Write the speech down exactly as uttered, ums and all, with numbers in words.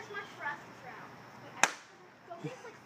as much for us this round. Wait, I don't, don't we have like